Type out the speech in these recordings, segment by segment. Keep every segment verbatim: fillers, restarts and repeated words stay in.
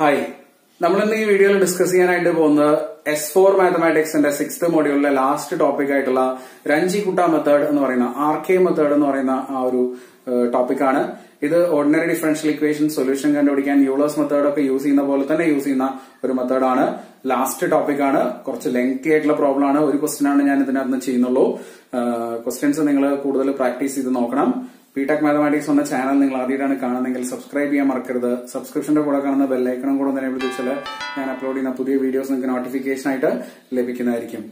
Hi, നമ്മളിന്ന് ഈ വീഡിയോയിൽ ഡിസ്കസ് ചെയ്യാനായിട്ട് പോകുന്നത് എസ് ഫോർ മാത്തമാറ്റിക്സിന്റെ സിക്സ്ത് മോഡ്യൂളിലെ ലാസ്റ്റ് ടോപ്പിക് ആയിട്ടുള്ള രഞ്ജിക്കുട്ട മെത്തേഡ് എന്ന് പറയുന്ന ആർ കെ മെത്തേഡ് എന്ന് പറയുന്ന ആ ഒരു ടോപ്പിക്കാണ്. ഇത് ഓർഡിനറി ഡിഫറൻഷ്യൽ ഇക്വേഷൻ സൊല്യൂഷൻ കണ്ടുപിടിക്കാൻ യൂളേഴ്സ് മെത്തേഡ് ഒക്കെ യൂസ് ചെയ്യുന്ന പോലെ തന്നെ യൂസ് ചെയ്യുന്ന ഒരു മെത്തേഡാണ്. ലാസ്റ്റ് ടോപ്പിക്കാണ്, കുറച്ച് ലെങ്തി ആയിട്ടുള്ള പ്രോബ്ലം ആണ്. ഒരു ക്വസ്റ്റ്യൻ ആണ് ഞാൻ ഇതിനകത്ത് ചെയ്യുന്നുള്ളൂ. ക്വസ്റ്റ്യൻസ് നിങ്ങൾ കൂടുതൽ പ്രാക്ടീസ് ചെയ്ത് നോക്കണം. ബിടെക് മാത്തമാറ്റിക്സ് എന്ന ചാനൽ നിങ്ങൾ ആദ്യമായിട്ടാണ് കാണുന്നതെങ്കിൽ സബ്സ്ക്രൈബ് ചെയ്യാൻ മറക്കരുത്. സബ്സ്ക്രിപ്ഷന്റെ കൂടെ കാണുന്ന ബെല്ലൈക്കണും കൂടെ തന്നെ വിളിച്ചാൽ ഞാൻ അപ്ലോഡ് ചെയ്യുന്ന പുതിയ വീഡിയോസ് നിങ്ങൾക്ക് നോട്ടിഫിക്കേഷൻ ആയിട്ട് ലഭിക്കുന്നതായിരിക്കും.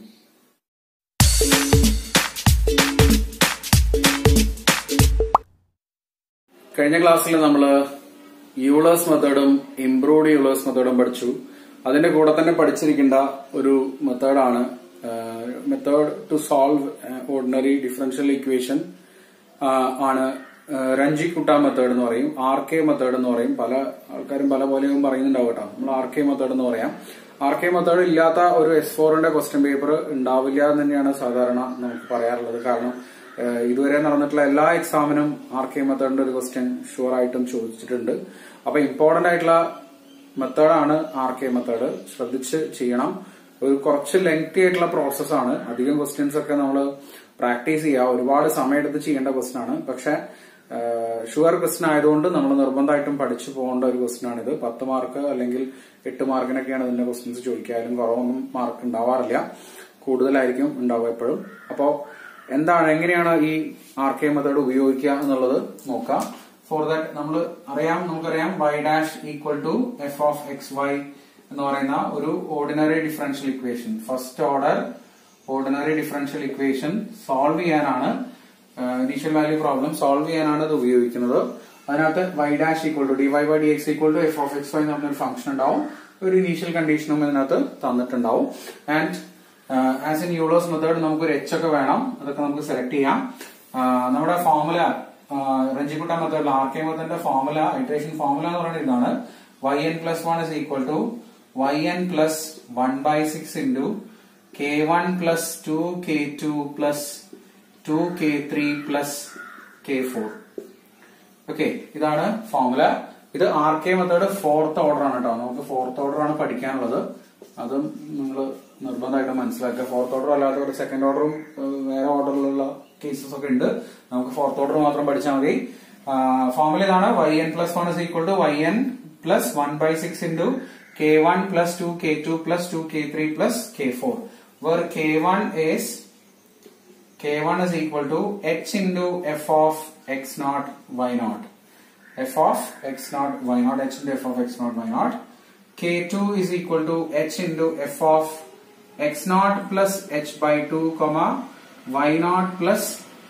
കഴിഞ്ഞ ക്ലാസ്സിൽ നമ്മൾ യൂളേഴ്സ് മെത്തേഡും ഇംപ്രൂവ്ഡ് യൂളേഴ്സ് മെത്തേഡും പഠിച്ചു. അതിന്റെ കൂടെ തന്നെ പഠിച്ചിരിക്കേണ്ട ഒരു മെത്തേഡാണ് method to solve ordinary differential equation ആണ് രഞ്ജിക്കുട്ട മെത്തേഡ് എന്ന് പറയും, ആർ കെ മെത്തേഡ് എന്ന് പറയും. പല ആൾക്കാരും പല പോലെയും പറയുന്നുണ്ടാവും കേട്ടോ. നമ്മൾ ആർ കെ മെത്തേഡ് എന്ന് പറയാം. ആർ കെ മെത്തേഡ് ഇല്ലാത്ത ഒരു എസ് ഫോറിന്റെ ക്വസ്റ്റ്യൻ പേപ്പർ ഉണ്ടാവില്ല എന്ന് തന്നെയാണ് സാധാരണ നമുക്ക് പറയാറുള്ളത്. കാരണം ഇതുവരെ നടന്നിട്ടുള്ള എല്ലാ എക്സാമിനും ആർ കെ മെത്തേഡിന്റെ ഒരു ക്വസ്റ്റ്യൻ ഷുവർ ആയിട്ടും ചോദിച്ചിട്ടുണ്ട്. അപ്പൊ ഇമ്പോർട്ടന്റ് ആയിട്ടുള്ള മെത്തേഡാണ് ആർ കെ മെത്തേഡ്. ശ്രദ്ധിച്ച് ചെയ്യണം. ഒരു കുറച്ച് ലെങ്തി ആയിട്ടുള്ള പ്രോസസ്സാണ്. അധികം ക്വസ്റ്റ്യൻസ് ഒക്കെ നമ്മൾ പ്രാക്ടീസ് ചെയ്യുക, ഒരുപാട് സമയമെടുത്ത് ചെയ്യേണ്ട ക്വസ്റ്റ്യൻ ആണ്. പക്ഷെ ഷുവർ ക്വസ്റ്റ്യൻ ആയതുകൊണ്ട് നമ്മൾ നിർബന്ധമായിട്ടും പഠിച്ചു പോകേണ്ട ഒരു ക്വസ്റ്റ്യൻ ആണിത്. പത്ത് മാർക്ക് അല്ലെങ്കിൽ എട്ട് മാർക്കിനൊക്കെയാണ് ഇതിന്റെ ക്വസ്റ്റ്യൻസ് ചോദിക്കാനും കുറവൊന്നും മാർക്ക് ഉണ്ടാവാറില്ല, കൂടുതലായിരിക്കും ഉണ്ടാവുക എപ്പോഴും. അപ്പോ എന്താണ്, എങ്ങനെയാണ് ഈ ആർ കെ മെത്തേഡ് ഉപയോഗിക്കുക എന്നുള്ളത് നോക്കാം. ഫോർ ദാറ്റ് നമ്മൾ അറിയാം നമുക്കറിയാം y dash equal to f of x y എന്ന് പറയുന്ന ഒരു ordinary differential equation, first order ordinary differential equation solve ചെയ്യാനാണ്, ഇനീഷ്യൽ വാല്യൂ പ്രോബ്ലം സോൾവ് ചെയ്യാനാണ് ഇത് ഉപയോഗിക്കുന്നത്. അതിനകത്ത് y dash equal to d y by d x equal to f of x y എന്ന് പറഞ്ഞൊരു ഫംഗ്ഷൻ ഉണ്ടാവും. ഒരു ഇനീഷ്യൽ കണ്ടീഷനും ഇതിനകത്ത് തന്നിട്ടുണ്ടാവും. And as in Euler's method നമുക്കൊരു എച്ച് ഒക്കെ വേണം. അതൊക്കെ നമുക്ക് സെലക്ട് ചെയ്യാം. നമ്മുടെ ഫോർമുല രഞ്ജിക്കുട്ട മെത്തേഡിൽ ആർ കെ മെത്തേഡിന്റെ ഫോർമുല, ഇറ്ററേഷൻ ഫോർമുല എന്ന് പറയുന്നത് ഇതാണ്. Y n plus one is equal to y n plus one by six into k one plus two k two plus two k three plus k four. Okay, ഇതാണ് formula. ഇത് R K method fourth order ആണ് കേട്ടോ. നമുക്ക് fourth order ആണ് പഠിക്കാനുള്ളത്. അതും നിങ്ങൾ നിർബന്ധമായിട്ട് മനസ്സിലാക്കുക. ഫോർത്ത് ഓർഡർ അല്ലാത്ത ഒരു സെക്കൻഡ് ഓർഡറും വേറെ ഓർഡറിലുള്ള കേസസ് ഒക്കെ ഉണ്ട്. നമുക്ക് ഫോർത്ത് ഓർഡർ മാത്രം പഠിച്ചാൽ മതി. ഫോർമുല ഇതാണ്. Y n plus one is equal to y n plus one by six into k one plus two k two plus two k three plus k four, where k one is k one is equal to h into f of x naught y naught, f of x naught y naught, h into f of x naught y naught. k two is equal to h into f of x naught plus h by two comma y naught plus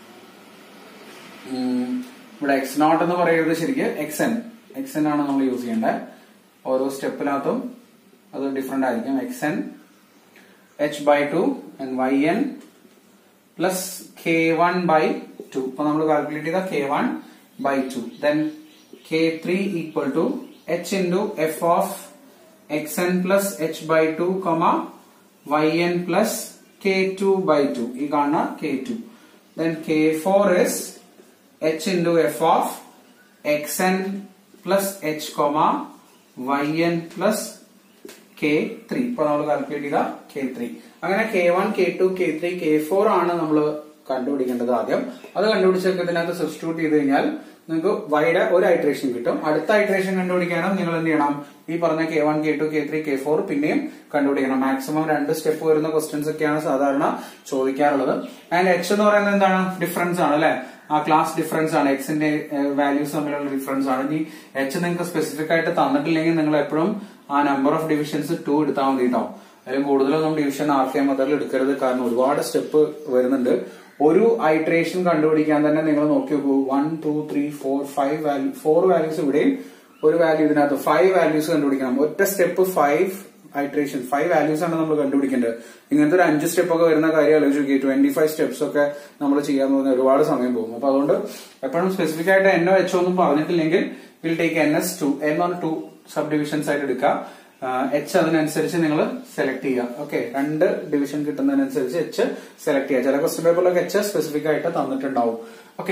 ഇവിടെ x naught എന്ന് പറയുന്നത് ശരിക്ക് xn xn ആണ് നമ്മൾ use ചെയ്യേണ്ടത്. ഓരോ സ്റ്റെപ്പിനകത്തും അത് different ആയിരിക്കും. xn h by two and yn plus k one by two. അപ്പോൾ നമ്മൾ കാൽക്കുലേറ്റ് ചെയ്ത k one by two. Then k three equal to h into f of xn plus h by two comma yn plus k two by two. ഈ കാണുന്ന k two. Then k four is h into f of xn plus h comma yn plus k three. ഇപ്പൊ നമ്മൾ calculate ചെയ്ത k three. അങ്ങനെ k one k two k three k four ആണ് നമ്മൾ കണ്ടുപിടിക്കേണ്ടത് ആദ്യം. അത് കണ്ടുപിടിച്ചൊക്കെ ഇതിനകത്ത് സബ്സ്റ്റിറ്റ്യൂട്ട് ചെയ്ത് കഴിഞ്ഞാൽ നിങ്ങൾക്ക് വൈയുടെ ഒരു ഐട്രേഷൻ കിട്ടും. അടുത്ത ഐട്രേഷൻ കണ്ടുപിടിക്കാനും നിങ്ങൾ എന്ത് ചെയ്യണം, ഈ പറഞ്ഞ k one k two k three k four പിന്നെയും കണ്ടുപിടിക്കണം. മാക്സിമം രണ്ട് സ്റ്റെപ്പ് വരുന്ന ക്വസ്റ്റ്യൻസ് ഒക്കെയാണ് സാധാരണ ചോദിക്കാറുള്ളത്. ആൻഡ് എച്ച് എന്ന് പറയുന്നത് എന്താണ്, ഡിഫറൻസ് ആണ് അല്ലെ, ആ ക്ലാസ് ഡിഫറൻസ് ആണ്. എക്സിന്റെ വാല്യൂസ് തമ്മിലുള്ള ഡിഫറൻസ് ആണ്. ഇനി എച്ച് നിങ്ങൾക്ക് സ്പെസിഫിക് ആയിട്ട് തന്നിട്ടില്ലെങ്കിൽ നിങ്ങൾ എപ്പോഴും ആ നമ്പർ ഓഫ് ഡിവിഷൻസ് ടു എടുത്താൽ മതി കേട്ടോ. അതിലും കൂടുതലൊന്നും ഡിവിഷൻ ആർ കെ മെത്തേഡിൽ എടുക്കരുത്. കാരണം ഒരുപാട് സ്റ്റെപ്പ് വരുന്നുണ്ട്. ഒരു ഐട്രേഷൻ കണ്ടുപിടിക്കാൻ തന്നെ നിങ്ങൾ നോക്കി നോക്കൂ. One two three four five value four values ഇവിടെയും ഒരു വാല്യൂ ഇതിനകത്ത് ഫൈവ് വാല്യൂസ് കണ്ടുപിടിക്കണം. ഒറ്റ step five iteration five values ആണ് നമ്മൾ കണ്ടുപിടിക്കേണ്ടത്. ഇങ്ങനത്തെ ഒരു അഞ്ച് സ്റ്റെപ്പ് ഒക്കെ വരുന്ന കാര്യം ആലോചിച്ച് നോക്കി. ട്വന്റി ഫൈവ് സ്റ്റെപ്സ് ഒക്കെ നമ്മൾ ചെയ്യാൻ പോകുന്ന ഒരുപാട് സമയം പോകും. അപ്പൊ അതുകൊണ്ട് എപ്പോഴും സ്പെസിഫിക് ആയിട്ട് എന്നോ എച്ചോ ഒന്നും പറഞ്ഞിട്ടില്ലെങ്കിൽ will take n as two n on two sub divisions ആയിട്ട് എടുക്കുക. എച്ച് അതിനനുസരിച്ച് നിങ്ങൾ സെലക്ട് ചെയ്യുക. ഓക്കെ, രണ്ട് ഡിവിഷൻ കിട്ടുന്നതിനനുസരിച്ച് എച്ച് സെലക്ട് ചെയ്യുക. ചില ക്വസ്റ്റ്യൻ പേപ്പറിലൊക്കെ എച്ച് സ്പെസിഫിക് ആയിട്ട് തന്നിട്ടുണ്ടാവും. ഓക്കെ,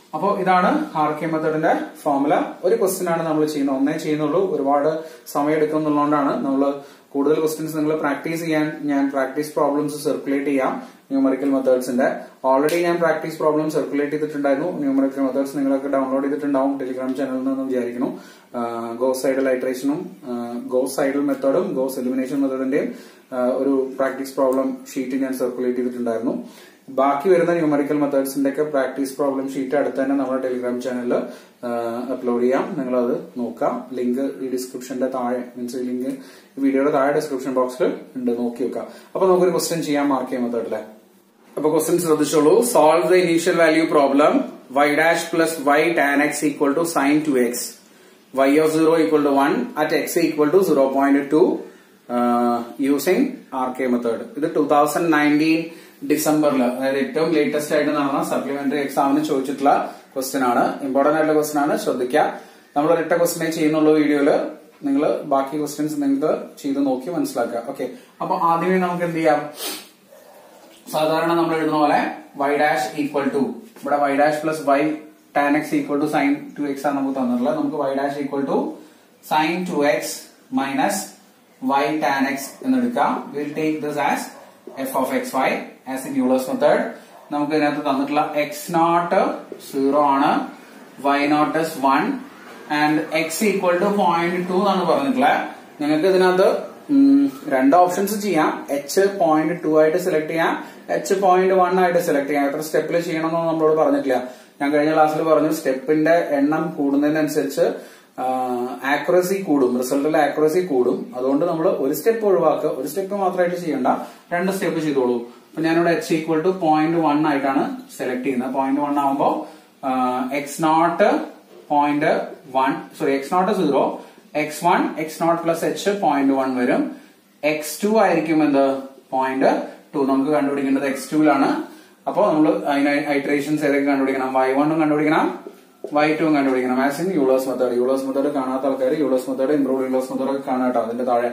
അപ്പോൾ ഇതാണ് ആർ കെ മെത്തേഡിന്റെ ഫോർമുല. ഒരു ക്വസ്റ്റ്യൻ ആണ് നമ്മൾ ചെയ്യുന്നത്, ഒന്നേ ചെയ്യുന്നുള്ളൂ. ഒരുപാട് സമയം എടുക്കും എന്നുള്ളതുകൊണ്ടാണ് നമ്മൾ കൂടുതൽ ക്വസ്റ്റ്യൻസ് നിങ്ങൾ പ്രാക്ടീസ് ചെയ്യാൻ ഞാൻ പ്രാക്ടീസ് പ്രോബ്ലംസ് സർക്കുലേറ്റ് ചെയ്യാം ന്യൂമറിക്കൽ മെത്തേഡ്സിന്റെ. ഓൾറെഡി ഞാൻ പ്രാക്ടീസ് പ്രോബ്ലം സർക്കുലേറ്റ് ചെയ്തിട്ടുണ്ടായിരുന്നു. ന്യൂമറിക്കൽ മെത്തേഡ്സ് നിങ്ങളൊക്കെ ഡൗൺലോഡ് ചെയ്തിട്ടുണ്ടാവും ടെലിഗ്രാം ചാനലിൽ നിന്ന് വിചാരിക്കുന്നു. ഗോസ് ഐഡൽ ഐട്രേഷനും ഗോസ് ഐഡൽ മെത്തേഡും ഗോസ് എലിമിനേഷൻ മെത്തേഡിന്റെയും ഒരു പ്രാക്ടീസ് പ്രോബ്ലം ഷീറ്റ് ഞാൻ സർക്കുലേറ്റ് ചെയ്തിട്ടുണ്ടായിരുന്നു. ബാക്കി വരുന്ന ന്യൂമറിക്കൽ മെത്തേഡ്സിന്റെ ഒക്കെ പ്രാക്ടീസ് പ്രോബ്ലം ഷീറ്റ് അടുത്ത് തന്നെ നമ്മുടെ ടെലിഗ്രാം ചാനലിൽ അപ്ലോഡ് ചെയ്യാം. നിങ്ങളത് നോക്കാം. ലിങ്ക് ഈ ഡിസ്ക്രിപ്ഷന്റെ താഴെ മീൻസ് ലിങ്ക് വീഡിയോയുടെ താഴെ ഡിസ്ക്രിപ്ഷൻ ബോക്സിൽ ഉണ്ട്, നോക്കി വെക്കാം. അപ്പൊ നമുക്കൊരു ക്വസ്റ്റ്യൻ ചെയ്യാം മാർക്ക് ചെയ്യാൻ മെത്തേഡിലെ. അപ്പൊ ക്വസ്റ്റ്യൻ ശ്രദ്ധിച്ചോളൂ. Solve the initial value problem y dash plus y tan x equal to sin two x y of zero equal to one at x equal to zero point two using R K method. ഇത് two thousand nineteen ഡിസംബറിൽ, അതായത് ഏറ്റവും latest ആയിട്ട് നടന്ന supplementary എക്സാമിന് ചോദിച്ചിട്ടുള്ള question ആണ്. Important ആയിട്ടുള്ള ക്വസ്റ്റ്യൻ ആണ്, ശ്രദ്ധിക്കുക. നമ്മൾ ഒരൊറ്റ ക്വസ്റ്റ്യനെ ചെയ്യുന്നുള്ള വീഡിയോയില് നിങ്ങൾ ബാക്കി ക്വസ്റ്റ്യൻസ് നിങ്ങൾക്ക് ചെയ്ത് നോക്കി മനസ്സിലാക്കുക. ഓക്കെ, അപ്പൊ ആദ്യമേ നമുക്ക് എന്ത് ചെയ്യാം, സാധാരണ നമ്മൾ എഴുതുന്ന പോലെ വൈ ഡാഷ് ഈക്വൽ ടു, ഇവിടെ y dash plus y tan x equal to sin two x ആണ് നമുക്ക് തന്നിട്ടുള്ളത്. നമുക്ക് y dash equal to sin two x minus y tan x എന്നെടുക്കാം. Will take this as f of x y as in Euler's method. നമുക്ക് ഇതിനകത്ത് തന്നിട്ടുള്ള x naught zero ആണ്, y naught is one and x equal to point two എന്നാണ് പറഞ്ഞിട്ടുള്ളത്. നിങ്ങൾക്ക് ഇതിനകത്ത് രണ്ട് ഓപ്ഷൻസ് ചെയ്യാം. എച്ച് പോയിന്റ് ടു ആയിട്ട് സെലക്ട് ചെയ്യാം, എച്ച് പോയിന്റ് വൺ ആയിട്ട് സെലക്ട് ചെയ്യാം. എത്ര സ്റ്റെപ്പിൽ ചെയ്യണമെന്നൊന്നും നമ്മളോട് പറഞ്ഞിട്ടില്ല. ഞാൻ കഴിഞ്ഞ ക്ലാസ്സിൽ പറഞ്ഞു സ്റ്റെപ്പിന്റെ എണ്ണം കൂടുന്നതിനനുസരിച്ച് ആക്യുറസി കൂടും, റിസൾട്ടിലെ ആക്യുറസി കൂടും. അതുകൊണ്ട് നമ്മൾ ഒരു സ്റ്റെപ്പ് ഒഴിവാക്കുക, ഒരു സ്റ്റെപ്പ് മാത്രമായിട്ട് ചെയ്യണ്ട, രണ്ട് സ്റ്റെപ്പ് ചെയ്തോളൂ. അപ്പൊ ഞാനിവിടെ h equal to point one ആയിട്ടാണ് സെലക്ട് ചെയ്യുന്നത്. പോയിന്റ് വൺ ആകുമ്പോൾ x naught point one sorry x naught zero, x one x naught plus h point one വരും. എക്സ് ടു ആയിരിക്കും എന്ത് പോയിന്റ് ടു. നമുക്ക് കണ്ടുപിടിക്കേണ്ടത് എക്സ് ടുവിലാണ്. അപ്പോൾ നമ്മൾ അതിന് ഐട്രേഷൻസ് ഏതൊക്കെ കണ്ടുപിടിക്കണം, വൈ വണ്ണും കണ്ടുപിടിക്കണം, വൈ ടുവും കണ്ടുപിടിക്കണം. As in Euler's method. Euler's method കാണാത്ത ആൾക്കാർ Euler's method improve Euler's method ഒക്കെ കാണാം കേട്ടോ. അതിന്റെ താഴെ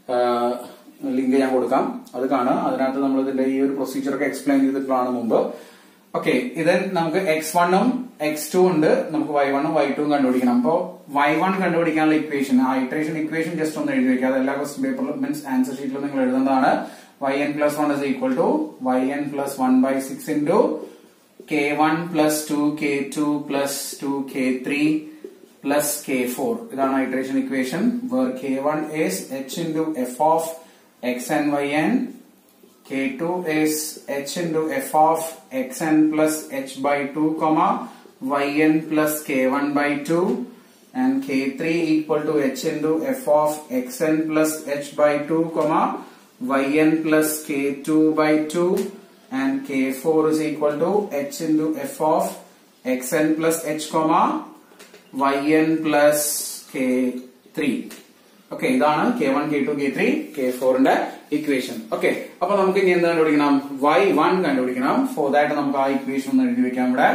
ലിങ്ക് ഞാൻ കൊടുക്കാം, അത് കാണുക. അതിനകത്ത് നമ്മൾ ഇതിന്റെ ഈ ഒരു പ്രൊസീജിയർ ഒക്കെ എക്സ്പ്ലെയിൻ ചെയ്തിട്ടാണ് മുമ്പ്. ഓക്കെ, ഇത് നമുക്ക് എക്സ് വണ്ണും എക്സ് ടു ഉണ്ട്, നമുക്ക് വൈ വണ്ണും വൈ ടുവും കണ്ടുപിടിക്കണം. അപ്പോ വൈ വൺ കണ്ടുപിടിക്കാനുള്ള ഇക്വേഷൻ, ആ ഇക്വേഷൻ ഇക്വേഷൻ ജസ്റ്റ് ഒന്ന് എഴുതി വെക്കുക. അത് എല്ലാ ക്വസ്റ്റ്യൻ പേപ്പറിലും മീൻസ് ആൻസർ ഷീറ്റിലും നിങ്ങൾ എഴുതുന്നതാണ്. Y n plus one is equal to y n plus one by six into k one plus two k two plus two k three plus k four. ഇതാണ് iteration equation. Where k one is h into f of x n y n, K two is h into f of xn plus h by two comma yn plus k one by two, and K three equal to h into f of xn plus h by two comma yn plus k two by two, and K four is equal to h into f of xn plus h comma yn plus k three. Okay, ഇതാണ് k one k two k three k ഫോറിന്റെ equation. Okay, അപ്പൊ നമുക്ക് ഇനി എന്ത് കണ്ടുപിടിക്കണം, y one കണ്ടുപിടിക്കണം. For that നമുക്ക് ആ ഇക്വേഷൻ ഒന്ന് എഴുതി വെക്കാം. ഇവിടെ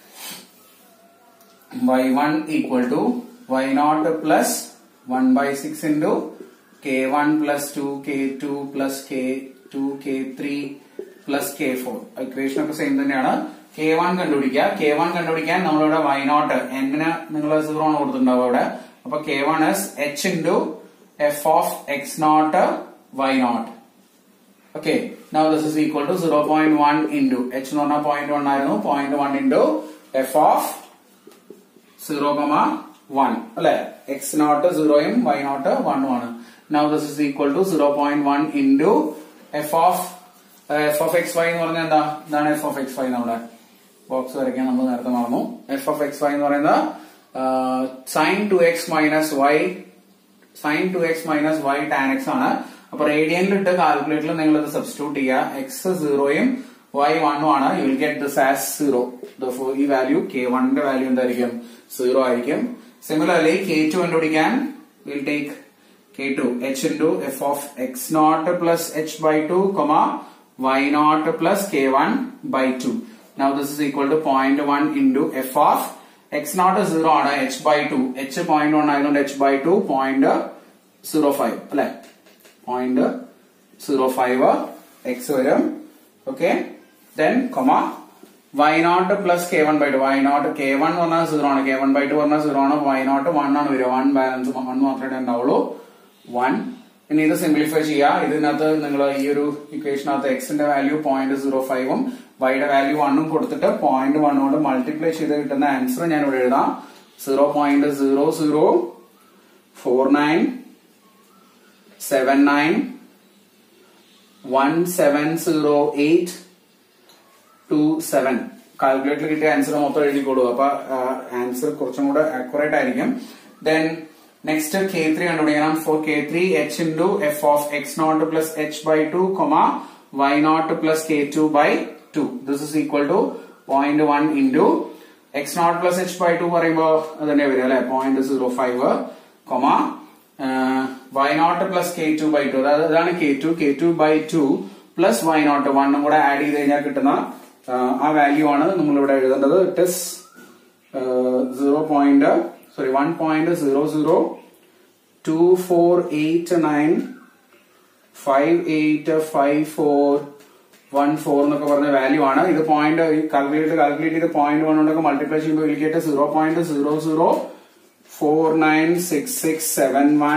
y one equal to y naught plus one by six into k one plus two k two plus k two k three plus k four. Equation ഒക്കെ same തന്നെയാണ്. K one കണ്ടുപിടിക്കുക. K one കണ്ടുപിടിക്കാൻ നമ്മളിവിടെ why not എന്നിന് നിങ്ങൾ zero ആണ് കൊടുത്തിട്ടുണ്ടാവും അവിടെ. അപ്പൊ k one is h into f of x naught y naught. Okay, now this is equal to zero point one into h എന്ന് പറഞ്ഞാൽ പോയിന്റ് വൺ ആയിരുന്നു, point one into f of zero comma one അല്ലെ. x naught സീറോയും y naught വണ്ണും ആണ്. Now this is equal to zero point one into f of uh, f of xy എന്ന് പറഞ്ഞാൽ എന്താ, ഇതാണ് f of xy. നമ്മുടെ ബോക്സ് വരയ്ക്കാൻ നമ്മൾ നേരത്തെ മറന്നു. f of xy എന്ന് പറയുന്നത് sine two x minus y sine two x minus y tan x ആണ്. അപ്പൊ റേഡിയനിലിട്ട് കാൽക്കുലേറ്ററിൽ നിങ്ങൾ ഇത് സബ്സ്റ്റിറ്റ്യൂട്ട് ചെയ്യുക. എക്സ് സീറോയും വൈ വണ്ണും ആണ്. You will get this as zero. ഈ വാല്യൂ കെ വണ്ണിന്റെ വാല്യൂ എന്തായിരിക്കും, സീറോ ആയിരിക്കും. സിമിലർലി കെ ടു കണ്ടുപിടിക്കാൻ will take k two h into f of x naught plus h by two comma y naught plus k one by two. Now this is equal to point one into f of x naught zero ആണ്, h by two, h point one ആയതുകൊണ്ട് h by two point zero five അല്ലെ, point zero five x വരും. Okay, then comma y naught plus k one by two. Y naught k one എന്ന് പറഞ്ഞാൽ zero ആണ്, k one by two പറഞ്ഞാൽ zero ആണ്, y naught one ആണ് വരിക. One balance one മാത്രമേ ഉണ്ടാവുള്ളൂ, വൺ. ഇനി ഇത് സിംപ്ലിഫൈ ചെയ്യുക. ഇതിനകത്ത് നിങ്ങൾ ഈ ഒരു ഇക്വേഷനകത്ത് എക്സിന്റെ വാല്യൂ പോയിന്റ് സീറോ ഫൈവും വൈയുടെ വാല്യൂ വണ്ണും കൊടുത്തിട്ട് പോയിന്റ് വൺ കൊണ്ട് മൾട്ടിപ്ലൈ ചെയ്ത് കിട്ടുന്ന ആൻസർ ഞാൻ ഇവിടെ എഴുതാം. Zero point zero zero four nine seven nine one seven zero eight two seven. Calculator കിട്ടിയ ആൻസർ മൊത്തം എഴുതിക്കോളൂ. അപ്പൊ ആൻസർ കുറച്ചും കൂടെ അക്യുറേറ്റ് ആയിരിക്കും. ദെൻ നെക്സ്റ്റ് കെ ത്രീ കണ്ടുപിടിക്കണം. For k three h into f of x naught plus h by two comma y naught plus k two by two. This is equal to point one into x naught plus h by two പറയുമ്പോ അതന്നെ വരിക അല്ലെ, point zero five comma y naught plus k two by two. അതായത് ഇതാണ് k two, k two by two plus y naught വണ്ണും കൂടെ add ചെയ്ത് കഴിഞ്ഞാൽ കിട്ടുന്ന ആ വാല്യൂ ആണ് നമ്മൾ ഇവിടെ എഴുതേണ്ടത്. It is zero point sorry one point zero zero two four eight nine five eight five four one four എന്നൊക്കെ പറഞ്ഞ വാല്യൂ ആണ്. ഇത് പോയിന്റ് കാൽക്കുലേറ്റ് കാൽക്കുലേറ്റ് ചെയ്ത് പോയിന്റ് വൺ കൊണ്ടൊക്കെ മൾട്ടിപ്ലൈ ചെയ്യുമ്പോൾ വിളിക്കട്ടെ zero point zero zero four nine six six seven one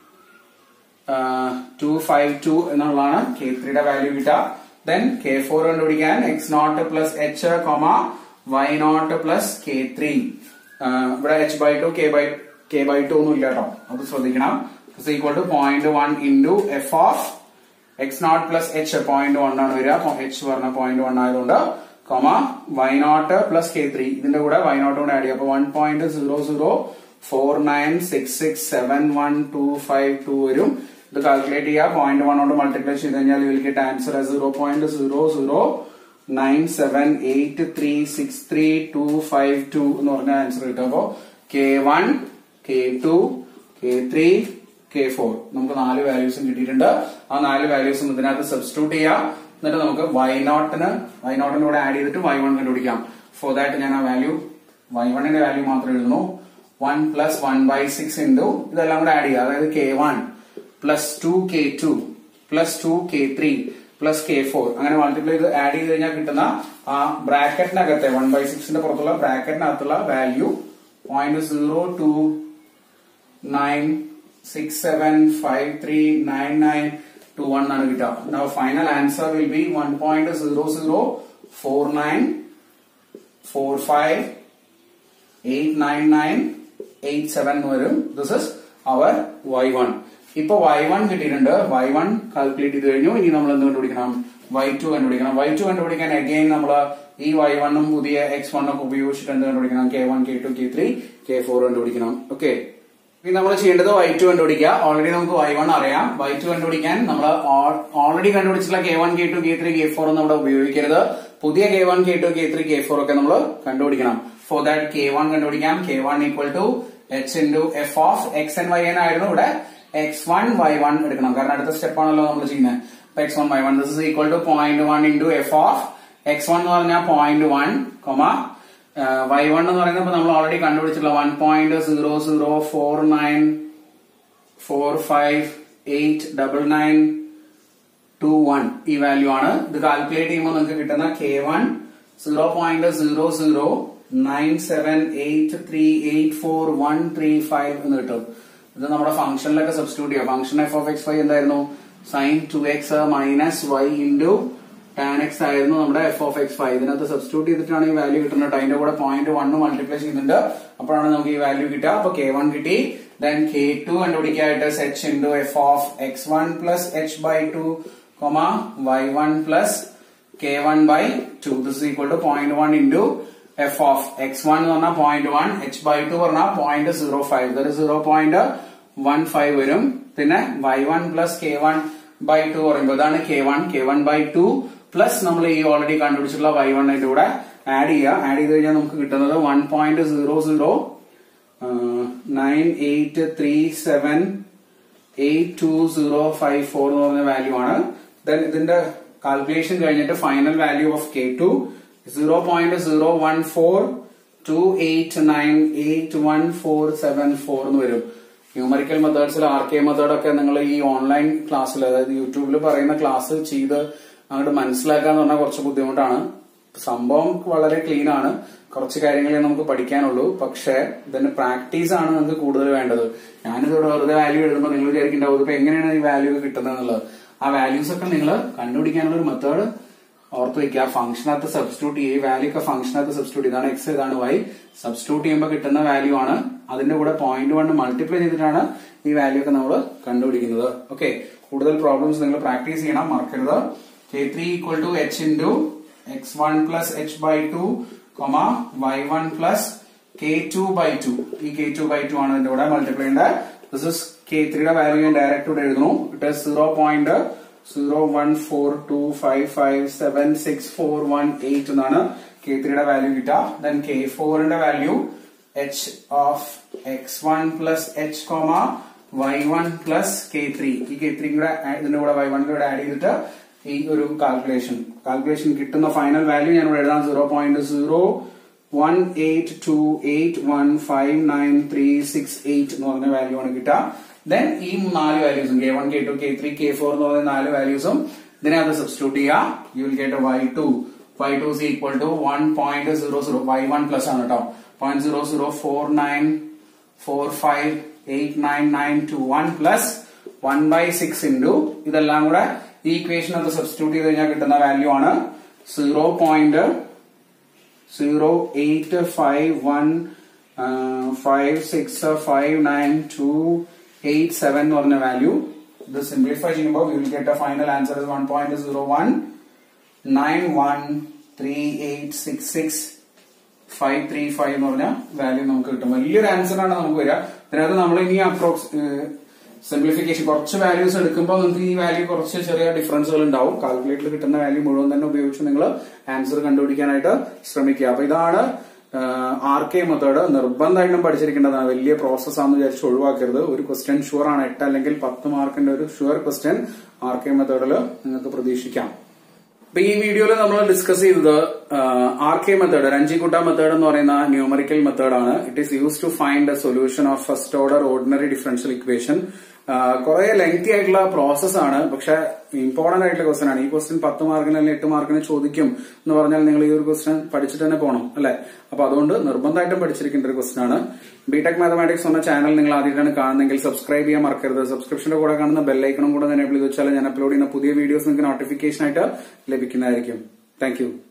two five two എന്നുള്ളതാണ് k ത്രീയുടെ വാല്യൂ കിട്ടുക. ദെൻ കെ ഫോർ കണ്ടുപിടിക്കാൻ x naught plus h comma y naught plus k three. ഇവിടെ h by two k by k by two ഒന്നും ഇല്ല കേട്ടോ, അത് ശ്രദ്ധിക്കണം. Is equal to point one into f of x naught plus h point one ആണ് വരിക, h പറഞ്ഞ point one ആയതുകൊണ്ട് comma y naught plus k three. ഇതിന്റെ കൂടെ വൈ നോട്ട് കൂടെ ആഡ് ചെയ്യുക. അപ്പൊ one point zero zero four nine six six seven one two five two വരും. ഇത് കാൽക്കുലേറ്റ് ചെയ്യുക. പോയിന്റ് വൺ കൊണ്ട് മൾട്ടിപ്ലൈ ചെയ്ത് കഴിഞ്ഞാൽ will get answer zero point zero zero nine seven eight three six three two five two എന്ന് പറഞ്ഞ answer കിട്ടും. അപ്പോ k one k two k three k four നമുക്ക് നാല് വാല്യൂസും കിട്ടിയിട്ടുണ്ട്. ആ നാല് വാല്യൂസും ഇതിനകത്ത് സബ്സ്റ്റിറ്റ്യൂട്ട് ചെയ്യാം. എന്നിട്ട് നമുക്ക് വൈ നോട്ടിന് വൈ നോട്ടിന് കൂടെ ആഡ് ചെയ്തിട്ട് വൈ വൺ കണ്ടുപിടിക്കാം. ഫോർ ദാറ്റ് ഞാൻ ആ വാല്യൂ വൈ വണ്ണിന്റെ വാല്യൂ മാത്രം എഴുതുന്നു. One plus one by six into ഇതെല്ലാം കൂടെ ആഡ് ചെയ്യുക. അതായത് k one plus two k two plus two k three plus k four അങ്ങനെ മൾട്ടിപ്ലൈ ചെയ്ത് ആഡ് ചെയ്ത് കഴിഞ്ഞാൽ കിട്ടുന്ന ആ ബ്രാക്കറ്റിനകത്തെ വൺ ബൈ സിക്സിന്റെ പുറത്തുള്ള ബ്രാക്കറ്റിനകത്തുള്ള value point zero two nine six seven five three nine nine two one ആണ് കിട്ടുക. Now final answer will be one point zero zero four nine four five eight nine nine eight seven വരും. This is our y one. ഇപ്പൊ y one കിട്ടിയിട്ടുണ്ട്. Y one calculate ചെയ്ത് കഴിഞ്ഞു. ഇനി നമ്മൾ എന്ത് കണ്ടുപിടിക്കണം? വൈ ടു കണ്ടുപിടിക്കണം. വൈ ടു കണ്ടുപിടിക്കാൻ അഗൈൻ നമ്മൾ ഈ വൈ വണ്ണും പുതിയ എക്സ് വണ്ണും ഒക്കെ ഉപയോഗിച്ചിട്ട് എന്ത് കണ്ടുപിടിക്കണം? K one k two k three k four കണ്ടുപിടിക്കണം. ഓക്കെ, ഇനി നമ്മൾ ചെയ്യേണ്ടത് വൈ ടു കണ്ടുപിടിക്കുക. ഓൾറെഡി നമുക്ക് വൈ വൺ അറിയാം. വൈ ടു കണ്ടുപിടിക്കാൻ നമ്മൾ ഓൾറെഡി കണ്ടുപിടിച്ചിട്ടുള്ള k one k two k three k four ഒന്നും ഇവിടെ ഉപയോഗിക്കരുത്. പുതിയ k one k two k three k four ഒക്കെ നമ്മൾ കണ്ടുപിടിക്കണം. ഫോർ ദാറ്റ് കെ വൺ കണ്ടുപിടിക്കാം. K one equal to h into f of x and Y N ആയിരുന്നു. ഇവിടെ എക്സ് വൺ വൈ വൺ എടുക്കണം, കാരണം അടുത്ത സ്റ്റെപ്പ് ആണല്ലോ നമ്മൾ ചെയ്യുന്നത്. അപ്പൊ x one y one this is equal to point one into f of x one എന്ന് പറഞ്ഞാൽ point one comma y one എന്ന് പറയുന്നത് നമ്മൾ ഓൾറെഡി കണ്ടുപിടിച്ചിട്ടുള്ള one point zero zero four nine four five eight double nine two one ഈ value ആണ്. ഇത് calculate ചെയ്യുമ്പോൾ നിങ്ങൾക്ക് കിട്ടുന്ന k one zero point zero zero nine seven eight three eight four one three five എന്ന് കിട്ടും. ഇത് നമ്മുടെ ഫംഗ്ഷനിലൊക്കെ സബ്സ്റ്റിറ്റ്യൂട്ട് ചെയ്യാം. Function f of x y എന്തായിരുന്നു? Sine two x minus y into tan x ആയിരുന്നു നമ്മുടെ എഫ് ഓഫ് എക്സ് വൈ. ഇതിനകത്ത് സബ്സ്റ്റിറ്റ്യൂട്ട് ചെയ്തിട്ടാണ് ഈ വാല്യൂ കിട്ടുന്നത്. അതിന്റെ കൂടെ പോയിന്റ് വണ്ണ് മൾട്ടിപ്ലൈ ചെയ്യുന്നുണ്ട്, അപ്പോഴാണ് നമുക്ക് ഈ വാല്യൂ കിട്ടുക. അപ്പൊ കെ വൺ കിട്ടി. ദെൻ കെ ടു കണ്ടുപിടിക്കായിട്ട് h into f of x one plus h by two comma y one plus k one by two this equal to point one into f of x one എന്ന് പറഞ്ഞാൽ point one, h by two പറഞ്ഞാൽ point zero five, ഇതൊരു zero point one five വരും. പിന്നെ y one plus k one by two പറയുമ്പോൾ ഇതാണ് k one. K one by two plus നമ്മൾ ഈ ഓൾറെഡി കണ്ടുപിടിച്ചിട്ടുള്ള വൈ വൺ അതിന്റെ കൂടെ ആഡ് ചെയ്യുക. ആഡ് ചെയ്ത് കഴിഞ്ഞാൽ നമുക്ക് കിട്ടുന്നത് one point zero zero nine eight three seven eight two zero five four എന്ന് പറഞ്ഞ വാല്യൂ ആണ്. ദെൻ ഇതിന്റെ കാൽക്കുലേഷൻ കഴിഞ്ഞിട്ട് final value of k two zero point zero one four two eight nine eight one four seven four എന്ന് വരും. Numerical മെത്തേഡ്സിൽ R K മെത്തേഡൊക്കെ നിങ്ങൾ ഈ ഓൺലൈൻ ക്ലാസ്സിൽ, അതായത് യൂട്യൂബിൽ പറയുന്ന ക്ലാസ് ചെയ്ത് അങ്ങോട്ട് മനസ്സിലാക്കുക എന്ന് പറഞ്ഞാൽ കുറച്ച് ബുദ്ധിമുട്ടാണ്. സംഭവം വളരെ ക്ലീൻ ആണ്, കുറച്ച് കാര്യങ്ങളെ നമുക്ക് പഠിക്കാനുള്ളൂ. പക്ഷെ ഇതിന്റെ പ്രാക്ടീസ് ആണ് നമുക്ക് കൂടുതൽ വേണ്ടത്. ഞാനിതോടെ വെറുതെ വാല്യൂ എഴുതുമ്പോൾ നിങ്ങൾ വിചാരിക്കേണ്ടാവും ഇതിപ്പോ എങ്ങനെയാണ് ഈ വാല്യൂ കിട്ടുന്നത് എന്നുള്ളത്. ആ വാല്യൂസ് ഒക്കെ നിങ്ങൾ കണ്ടുപിടിക്കാനുള്ള ഒരു മെത്തേഡ് ഓർത്ത് വെക്കുക. ഫംഗ്ഷനകത്ത് സബ്സ്റ്റിറ്റ്യൂട്ട് ചെയ്യുക, വാല്യൂ ഒക്കെ ഫംഗ്ഷനകത്ത് സബ്സ്റ്റിറ്റ്യൂട്ട്, ഇതാണ് എക്സ് ഇതാണ് വൈ, സബ്സ്റ്റിറ്റ്യൂട്ട് ചെയ്യുമ്പോൾ കിട്ടുന്ന വാല്യൂ ആണ്. അതിന്റെ കൂടെ പോയിന്റ് കൊണ്ട് മൾട്ടിപ്ലൈ ചെയ്തിട്ടാണ് ഈ വാല്യൂ ഒക്കെ നമ്മൾ കണ്ടുപിടിക്കുന്നത്. ഓക്കെ, കൂടുതൽ പ്രോബ്ലംസ് നിങ്ങൾ പ്രാക്ടീസ് ചെയ്യണം, മറക്കരുത്. K three equal to h into x one plus h by two comma y one plus k two by two. ഈ കെ ടു ബൈ ടു ആണ് ഇതിന്റെ കൂടെ മൾട്ടിപ്ലൈ ചെയ്യേണ്ടത്. ദിസ് ഇസ് കെ ത്രീയുടെ വാല്യൂ ഞാൻ ഡയറക്റ്റ് ഇവിടെ എഴുതുന്നു. It is zero point zero one four two five five seven six four one eight എന്നാണ് കെ ത്രീയുടെ വാല്യൂ കിട്ടുക. ദെൻ കെ ഫോറിന്റെ value h of x one plus h comma y one plus k three. ഈ k three കൂടെ ഇതിന്റെ കൂടെ Y one കൂടെ add ചെയ്തിട്ട് ഈ ഒരു കാൽക്കുലേഷൻ കാൽക്കുലേഷൻ കിട്ടുന്ന ഫൈനൽ വാല്യൂ ഞാൻ ഇവിടെ എഴുതാം. Zero point zero one eight two eight one five nine three six eight എന്ന് പറഞ്ഞ വാല്യൂ ആണ് കിട്ടുക. ദെൻ ഈ നാല് വാല്യൂസും k one k two k three k four എന്ന് പറയുന്ന നാല് വാല്യൂസും ഇതിനകത്ത് സബ്സ്റ്റിറ്റ്യൂട്ട് ചെയ്യുക. You will get y two. Y two is equal to one point zero zero y one plus ആണ് കേട്ടോ. Point zero zero four nine four five eight nine nine two one plus one by six into ഇതെല്ലാം കൂടെ ഈ ഇക്വേഷനകത്ത് substitute ചെയ്ത് കഴിഞ്ഞാൽ കിട്ടുന്ന value ആണ് zero point zero eight five one five six five nine two eight seven എന്ന് പറഞ്ഞ value. ഇത് സിംപ്ലിഫൈ ചെയ്യുമ്പോൾ we will get a final answer one point zero one nine one three eight six six five three five എന്ന് പറഞ്ഞ value നമുക്ക് കിട്ടും. വലിയൊരു answer ആണ് നമുക്ക് വരിക. അതിനകത്ത് നമ്മൾ ഇനി അപ്രോക്സ് സിംപ്ലിഫിക്കേഷൻ കുറച്ച് വാല്യൂസ് എടുക്കുമ്പോൾ നിങ്ങൾക്ക് ഈ വാല്യൂ കുറച്ച് ചെറിയ ഡിഫറൻസുകൾ ഉണ്ടാവും. കാൽക്കുലേറ്ററിൽ കിട്ടുന്ന വാല്യൂ മുഴുവൻ തന്നെ ഉപയോഗിച്ച് നിങ്ങൾ ആൻസർ കണ്ടുപിടിക്കാനായിട്ട് ശ്രമിക്കുക. അപ്പൊ ഇതാണ് ആർ കെ മെത്തേഡ്. നിർബന്ധമായിട്ടും പഠിച്ചിരിക്കേണ്ടതാണ്. വലിയ പ്രോസസ് ആണെന്ന് വിചാരിച്ച് ഒഴിവാക്കരുത്. ഒരു ക്വസ്റ്റ്യൻ ഷുവർ ആണ്, എട്ട് അല്ലെങ്കിൽ പത്ത് മാർക്കിന്റെ ഒരു ഷുവർ ക്വസ്റ്റ്യൻ ആർ കെ മെത്തേഡിൽ നിങ്ങൾക്ക് പ്രതീക്ഷിക്കാം. അപ്പൊ ഈ വീഡിയോയിൽ നമ്മൾ ഡിസ്കസ് ചെയ്തത് R K method, Runge Kutta method എന്ന് പറയുന്ന ന്യൂമറിക്കൽ മെത്തേഡാണ്. It is use to find a solution of first order ordinary differential equation. കുറെ ലെങ്തി ആയിട്ടുള്ള പ്രോസസ് ആണ്, പക്ഷെ ഇമ്പോർട്ടന്റ് ആയിട്ടുള്ള ക്വസ്റ്റൻ ആണ്. ഈ ക്വസ്റ്റൻ പത്ത് മാർക്കിന് അല്ലെങ്കിൽ എട്ട് മാർക്കിന് ചോദിക്കും എന്ന് പറഞ്ഞാൽ നിങ്ങൾ ഈ ഒരു ക്വസ്റ്റൻ പഠിച്ചിട്ട് തന്നെ പോകണം അല്ലെ. അപ്പൊ അതുകൊണ്ട് നിർബന്ധമായിട്ടും പഠിച്ചിരിക്കേണ്ട ഒരു ക്വസ്റ്റൻ ആണ്. ബിടെക് മാത്തമാറ്റിക്സ് എന്ന ചാനൽ നിങ്ങൾ ആദ്യമായിട്ടാണ് കാണുന്നതെങ്കിൽ സബ്സ്ക്രൈബ് ചെയ്യാൻ മറക്കരുത്. സബ്സ്ക്രിപ്ഷന്റെ കൂടെ കാണുന്ന ബെല്ലൈക്കണും കൂടെ എനേബിൾ ചെയ്ത് വെച്ചാൽ ഞാൻ അപ്ലോഡ് ചെയ്യുന്ന പുതിയ വീഡിയോസ് നിങ്ങൾക്ക് നോട്ടിഫിക്കേഷൻ ആയിട്ട് ലഭിക്കുന്നതായിരിക്കും. Thank U.